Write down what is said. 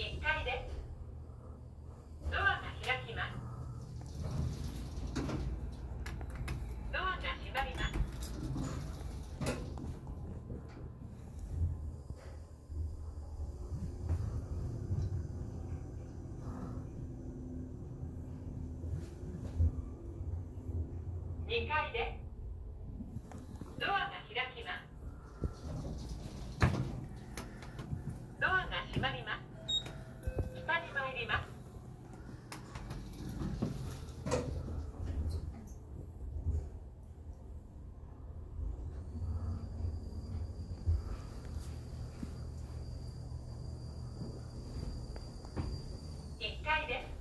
1階です。ドアが開きます。ドアが閉まります。2階です。ドアが開きます。ドアが閉まります。下に参ります。1階です。